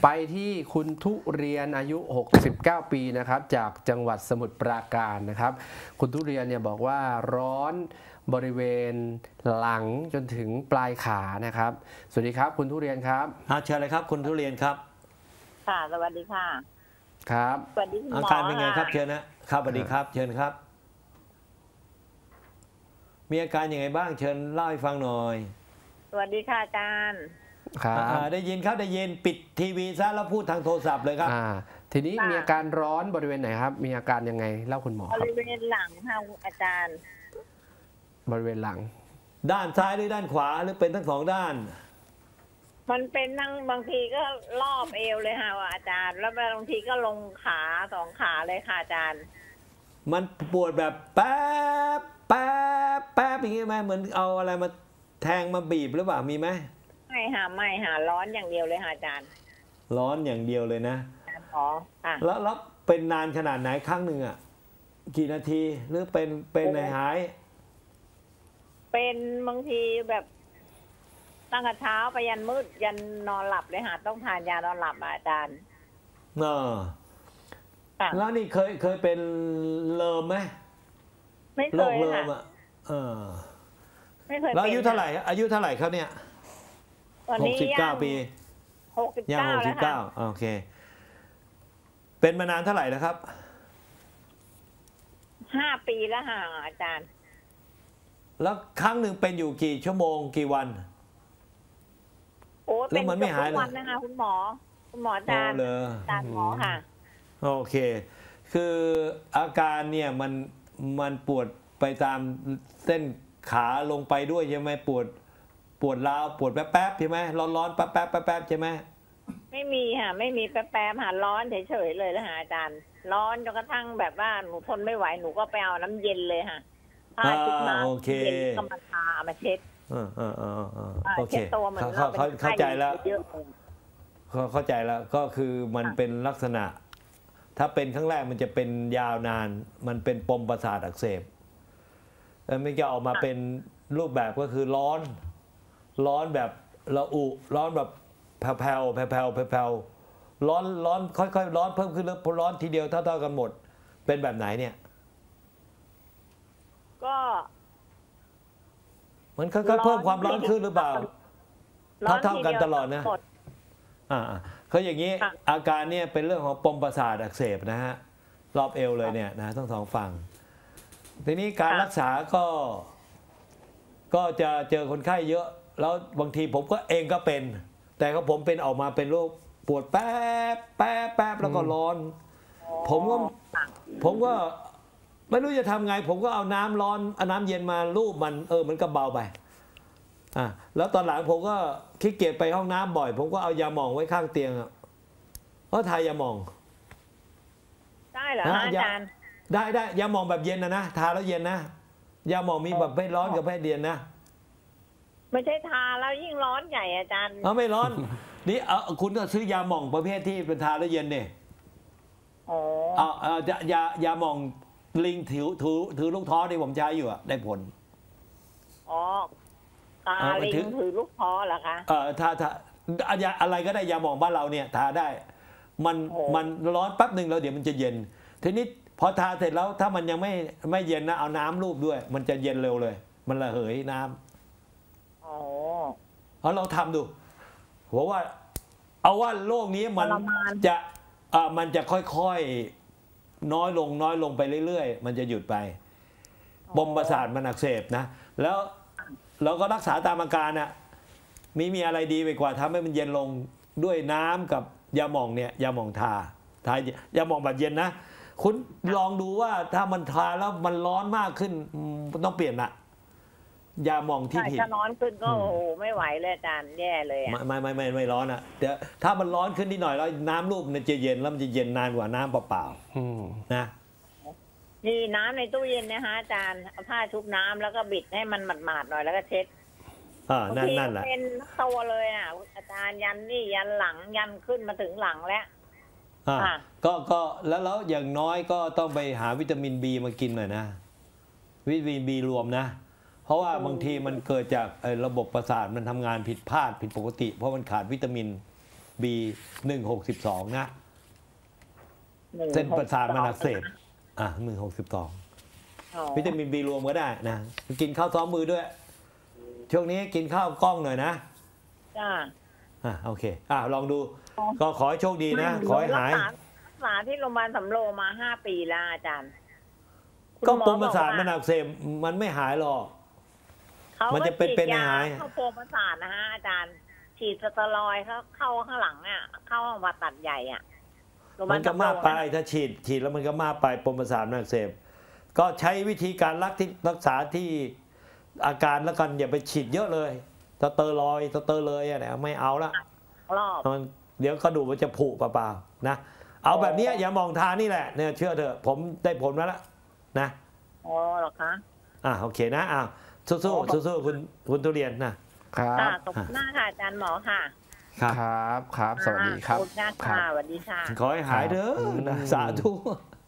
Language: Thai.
ไปที่คุณทุเรียนอายุ 69 ปีนะครับจากจังหวัดสมุทรปราการนะครับคุณทุเรียนเนี่ยบอกว่าร้อนบริเวณหลังจนถึงปลายขานะครับสวัสดีครับคุณทุเรียนครับเชิญเลยครับคุณทุเรียนครับค่ะสวัสดีค่ะครับสวัสดีคุณหมออาการเป็นไงครับเชิญนะครับสวัสดีครับเชิญครับมีอาการยังไงบ้างเชิญเล่าให้ฟังหน่อยสวัสดีค่ะอาจารย์ครับได้ยินครับได้ยินปิดทีวีซะแล้วพูดทางโทรศัพท์เลยครับทีนี้มีอาการร้อนบริเวณไหนครับมีอาการยังไงเล่าคุณหมอครับบริเวณหลังค่ะอาจารย์บริเวณหลังด้านซ้ายหรือด้านขวาหรือเป็นทั้งสองด้านมันเป็นนั่งบางทีก็รอบเอวเลยค่ะอาจารย์แล้วบางทีก็ลงขาสองขาเลยค่ะอาจารย์มันปวดแบบแป๊บแป๊บแป๊บอย่างงี้ไหมเหมือนเอาอะไรมาแทงมาบีบหรือเปล่ามีไหมไม่ค่ะร้อนอย่างเดียวเลยค่ะอาจารย์ร้อนอย่างเดียวเลยนะอ๋อค่ะแล้วเป็นนานขนาดไหนครั้งหนึ่งอ่ะกี่นาทีหรือเป็นหายเป็นบางทีแบบตั้งแต่เช้าไปยันมืดยันนอนหลับเลยค่ะต้องทานยานอนหลับอาจารย์แล้วนี่เคยเป็นเลิมไหมไม่เคยค่ะไม่เคยแล้วอายุเท่าไหร่เขาเนี่ย69 ปีย่าง 69โอเคเป็นมานานเท่าไหร่แล้วครับ 5 ปีแล้วค่ะอาจารย์แล้วครั้งหนึ่งเป็นอยู่กี่ชั่วโมงกี่วันโอ้เป็นทุกวันนะคะคุณหมออาจารย์หมอค่ะโอเคคืออาการเนี่ยมันปวดไปตามเส้นขาลงไปด้วยใช่ไหมปวดร้าวปวดแป๊บๆใช่ไหมร้อนๆแป๊บใช่ไหมไม่มีค่ะไม่มีแป๊บค่ะร้อนเฉยๆเลยนะคะอาจารย์ร้อนจนกระทั่งแบบว่าหนูทนไม่ไหวหนูก็ไปเอาน้ำเย็นเลยค่ะผ้าชุบน้ำเย็นก็มาทามาเช็ดโอเคเข้าใจแล้วเข้าใจแล้วก็คือมันเป็นลักษณะถ้าเป็นครั้งแรกมันจะเป็นยาวนานมันเป็นปมประสาทอักเสบแล้วมันจะออกมาเป็นรูปแบบก็คือร้อนแบบระอุร้อนแบบแผ่วร้อนค่อยๆร้อนเพิ่มขึ้นแล้วร้อนทีเดียวเท่ากันหมดเป็นแบบไหนเนี่ยก็มันค่อยๆเพิ่มความร้อนขึ้นหรือเปล่าเท่ากันตลอดนะเขาอย่างนี้อาการเนี่ยเป็นเรื่องของปมประสาทอักเสบนะฮะรอบเอวเลยเนี่ยนะทั้งสองฝั่งทีนี้การรักษาก็จะเจอคนไข้เยอะแล้วบางทีผมก็เองก็เป็นแต่ก็ผมเป็นออกมาเป็นโรคปวดแป๊บแล้วก็ร้อนผมก็ไม่รู้จะทำไงผมก็เอาน้ำร้อนเอาน้ำเย็นมาลูบมันก็เบาไปแล้วตอนหลังผมก็ขี้เกียจไปห้องน้ำบ่อยผมก็เอายาหม่องไว้ข้างเตียงก็ทายาหม่องได้เหรออาจารย์ได้ยาหม่องแบบเย็นนะทาแล้วเย็นนะยาหม่องมีแบบเพศร้อนกับเพศเย็นนะไม่ใช่ทาแล้วยิ่งร้อนใหญ่อาจารย์ไม่ร้อนนี่คุณก็ซื้อยาหม่องประเภทที่เป็นทาแล้วเย็นเนี่ยยาหม่องลิงถือลูกท้อที่ผมใช้อยู่ได้ผลตาลิงถือลูกท้อเหรอคะถ้าอะไรก็ได้ยาหม่องบ้านเราเนี่ยทาได้มันร้อนแป๊บหนึ่งแล้วเดี๋ยวมันจะเย็นทีนี้พอทาเสร็จแล้วถ้ามันยังไม่เย็นนะเอาน้ำลูบด้วยมันจะเย็นเร็วเลยมันระเหยน้ำเราทำดูเพราะว่าเอาว่าโรคนี้มันจะค่อยๆน้อยลงไปเรื่อยๆมันจะหยุดไปปมประสาทมันอักเสบนะแล้วเราก็รักษาตามอาการน่ะมีอะไรดีไปกว่าทำให้มันเย็นลงด้วยน้ำกับยาหม่องเนี่ยยาหม่องทายาหม่องแบบเย็นนะคุณลองดูว่าถ้ามันทาแล้วมันร้อนมากขึ้นต้องเปลี่ยนนะยาหม่องที่ผิดถ้าร้อนขึ้นก็ไม่ไหวเลยอาจารย์แย่เลยไม่ร้อนอ่ะเดี๋ยวถ้ามันร้อนขึ้นนิดหน่อยแล้วน้ำรูปมันจะเย็นแล้วมันจะเย็นนานกว่าน้ำเปล่าๆนะนี่น้ำในตู้เย็นนะคะอาจารย์เอาผ้าชุบน้ำแล้วก็บิดให้มันหมาดๆหน่อยแล้วก็เช็ดนั่นแหละเป็นตัวเลยอ่ะอาจารย์ยันนี่ยันหลังยันขึ้นมาถึงหลังแล้วก็แล้วอย่างน้อยก็ต้องไปหาวิตามินบีมากินหน่อยนะวิตามินบีรวมนะเพราะว่าบางทีมันเกิดจากระบบประสาทมันทำงานผิดพลาดผิดปกติเพราะมันขาดวิตามิน B162 นะ เส้นประสาทมันอักเสบ162วิตามิน B รวมก็ได้นะกินข้าวซ้อมมือด้วย ช่วงนี้กินข้าวกล้องหน่อยนะจ้าโอเคลองดูก็ขอให้โชคดีนะขอให้หายรักษาที่โรงพยาบาลสำโรงมา5 ปีแล้วอาจารย์ก็ปมประสาทมันอักเสบมันไม่หายหรอกมันจะเป็นหายเข้าปมประสาทนะฮะอาจารย์ฉีดสเตียรอยด์เข้าข้างหลังอ่ะเข้าห้องผ่าตัดใหญ่อ่ะมันก็มากไปถ้าฉีดแล้วมันก็มากไปปมประสาทมันอักเสบก็ใช้วิธีการรักษาที่อาการแล้วกันอย่าไปฉีดเยอะเลยสเตียรอยด์เลยอ่ะไม่เอาละเดี๋ยวกระดูกมันจะผุเปล่าๆนะเอาแบบนี้อย่ามองทานี่แหละเนี่ยเชื่อเถอะผมได้ผลแล้วนะอ๋อหรอคะโอเคนะสู้คุณทุเรียนนะครับขอบคุณมากค่ะอาจารย์หมอค่ะครับสวัสดีครับขอบคุณค่ะสวัสดีค่ะขอให้หายเถอะสาธุ